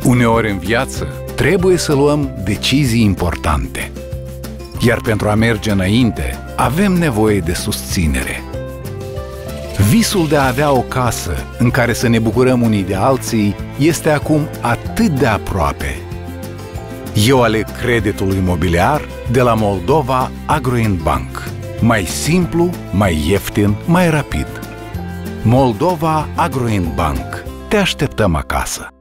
Uneori în viață trebuie să luăm decizii importante. Iar pentru a merge înainte, avem nevoie de susținere. Visul de a avea o casă în care să ne bucurăm unii de alții este acum atât de aproape. Eu aleg creditul imobiliar de la Moldova Agro-Bank. Mai simplu, mai ieftin, mai rapid. Moldova Agro-Bank. Te așteptăm acasă!